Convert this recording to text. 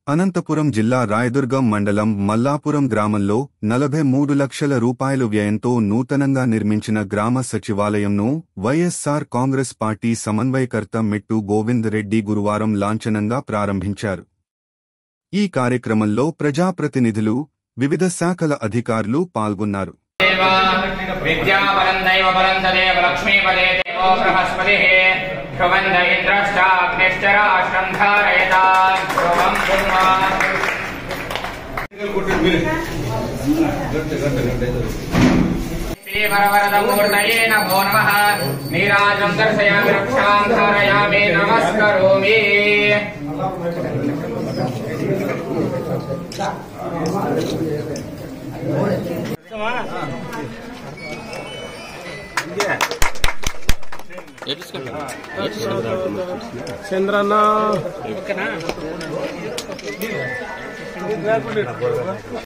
అనంతపురం జిల్లా రాయదుర్గం మండలం మల్లాపురం గ్రామంలో 43 లక్షల రూపాయలు వ్యయంతో నూతనంగా నిర్మించిన గ్రామ సచివాలయంను వైఎస్సార్ కాంగ్రెస్ పార్టీ సమన్వయకర్త మెట్టు గోవింద్ రెడ్డి గురువారం లాంఛనంగా ప్రారంభించారు. ఈ కార్యక్రమంలో ప్రజాప్రతినిధులు, వివిధ శాఖల అధికారులు పాల్గొన్నారు. శ్రీవరవరదమూర్తయే నమో నమః. నీరాజం దర్శయామి రక్షాం ధారయామి నమస్కరోమి. చంద్రన్న